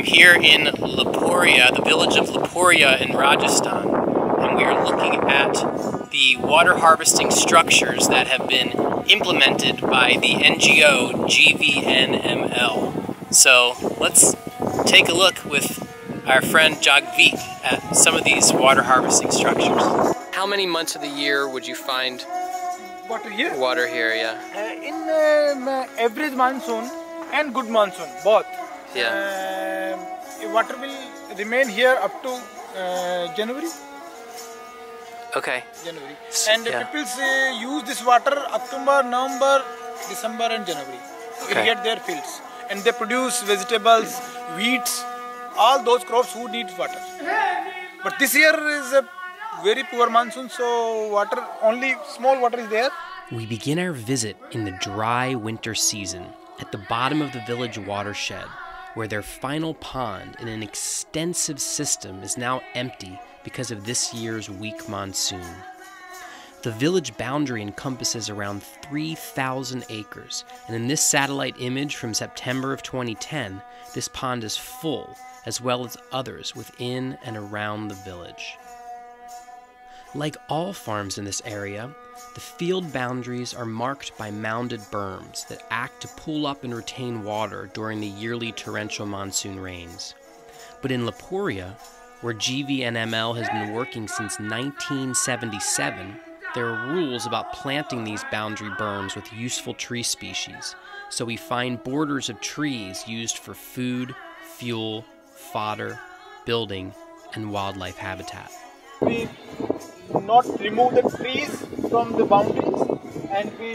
I'm here in Laporia, the village of Laporia in Rajasthan, and we are looking at the water harvesting structures that have been implemented by the NGO GVNML. So let's take a look with our friend Jagvit at some of these water harvesting structures. How many months of the year would you find water here? Water here, yeah. In average monsoon and good monsoon, both. Yeah. Water will remain here up to January. Okay. January. And people use this water October, November, December and January to irrigate their fields. And they produce vegetables, wheats, all those crops who need water. But this year is a very poor monsoon, so water, only small water is there. We begin our visit in the dry winter season at the bottom of the village watershed, where their final pond in an extensive system is now empty because of this year's weak monsoon. The village boundary encompasses around 3,000 acres, and in this satellite image from September of 2010, this pond is full, as well as others within and around the village. Like all farms in this area, the field boundaries are marked by mounded berms that act to pull up and retain water during the yearly torrential monsoon rains. But in Laporia, where GVNML has been working since 1977, there are rules about planting these boundary berms with useful tree species, so we find borders of trees used for food, fuel, fodder, building, and wildlife habitat. We not remove the trees from the boundaries, and we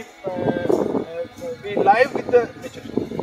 live with the nature.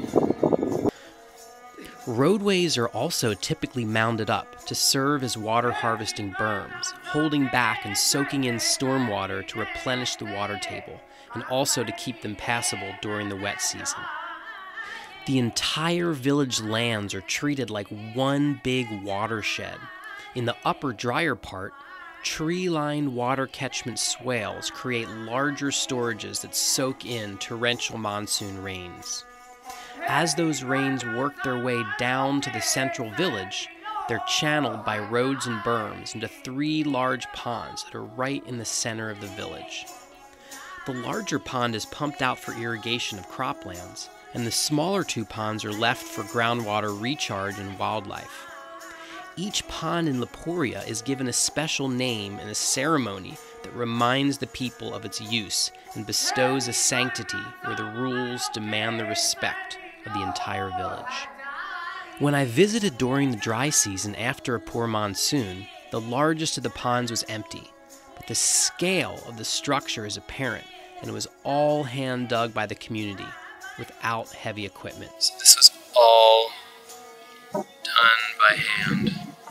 Roadways are also typically mounded up to serve as water harvesting berms, holding back and soaking in stormwater to replenish the water table, and also to keep them passable during the wet season. The entire village lands are treated like one big watershed. In the upper drier part, tree-lined water catchment swales create larger storages that soak in torrential monsoon rains. As those rains work their way down to the central village, they're channeled by roads and berms into 3 large ponds that are right in the center of the village. The larger pond is pumped out for irrigation of croplands, and the smaller 2 ponds are left for groundwater recharge and wildlife. Each pond in Laporia is given a special name and a ceremony that reminds the people of its use and bestows a sanctity where the rules demand the respect of the entire village. When I visited during the dry season after a poor monsoon, the largest of the ponds was empty, but the scale of the structure is apparent, and it was all hand dug by the community without heavy equipment. So this was all done by hand.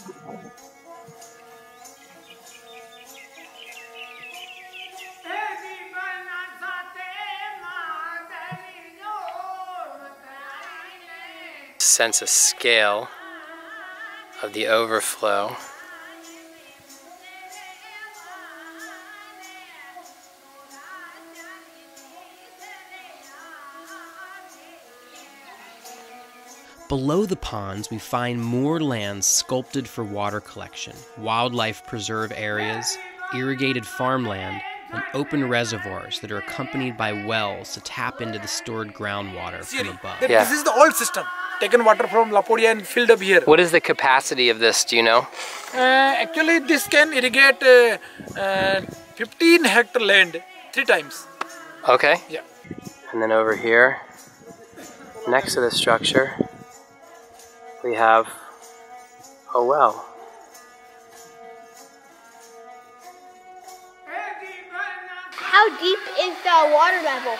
Sense of scale of the overflow. Below the ponds, we find more lands sculpted for water collection, wildlife preserve areas, irrigated farmland, and open reservoirs that are accompanied by wells to tap into the stored groundwater from above. This is the old system. Taken water from Laporia and filled up here. What is the capacity of this, do you know? Actually, this can irrigate 15 hectare land 3 times. Okay. Yeah. And then over here, next to the structure, we have a well. How deep is the water level?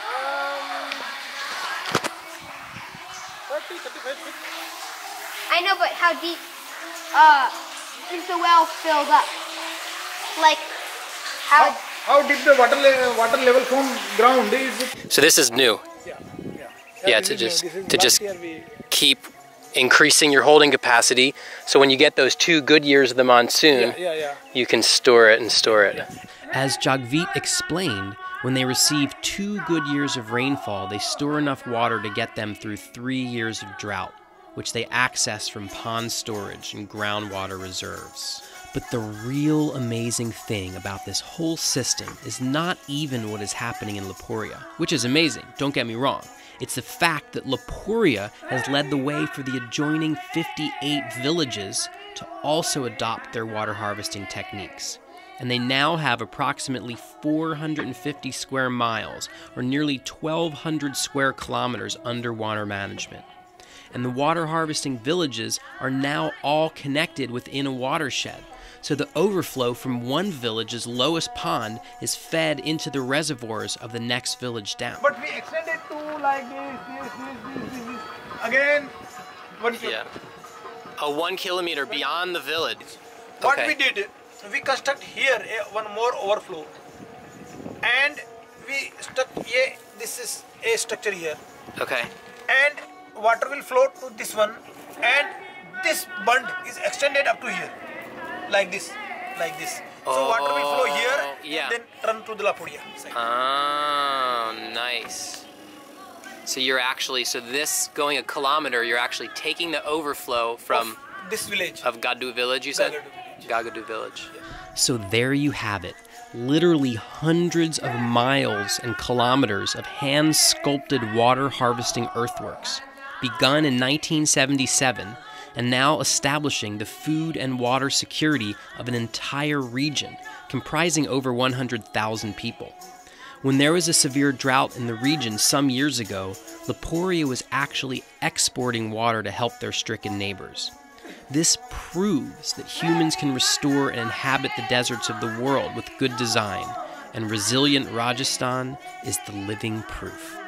35 feet. I know, but how deep is the well filled up? Like, how deep the water level from ground is? So this is new. Yeah, to just keep increasing your holding capacity, so when you get those 2 good years of the monsoon, you can store it and store it. As Jagvit explained, when they receive 2 good years of rainfall, they store enough water to get them through 3 years of drought, which they access from pond storage and groundwater reserves. But the real amazing thing about this whole system is not even what is happening in Leporia, which is amazing, don't get me wrong. It's the fact that Leporia has led the way for the adjoining 58 villages to also adopt their water harvesting techniques. And they now have approximately 450 square miles, or nearly 1,200 square kilometers under water management. And the water harvesting villages are now all connected within a watershed. So the overflow from one village's lowest pond is fed into the reservoirs of the next village down. But we extended to like this. Again, 1 kilometer. Yeah. 1 kilometer beyond the village. What we did, we construct here one more overflow. And we stuck here, this is a structure here. Okay. And water will flow to this one. And this bund is extended up to here. Like this. So water will flow here, then run to the Leporia side. Oh, nice. So you're actually, this going a kilometer, you're actually taking the overflow from of this village. Of Gadu village, you said? Gagadu village. Yeah. So there you have it. Literally hundreds of miles and kilometers of hand-sculpted water harvesting earthworks, begun in 1977, and now establishing the food and water security of an entire region, comprising over 100,000 people. When there was a severe drought in the region some years ago, Leporia was actually exporting water to help their stricken neighbors. This proves that humans can restore and inhabit the deserts of the world with good design, and resilient Rajasthan is the living proof.